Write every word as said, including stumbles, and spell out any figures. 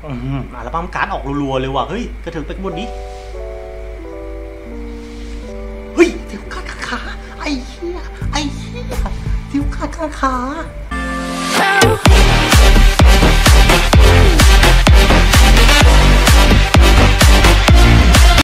อืมอัลบั้มการ์ดออกรัวๆเลยว่ะเฮ้ยกระเถิบไปข้างบนนี้เฮ้ยทิวขาดขาไอ้เหี้ยไอ้เหี้ยทิวขาดขา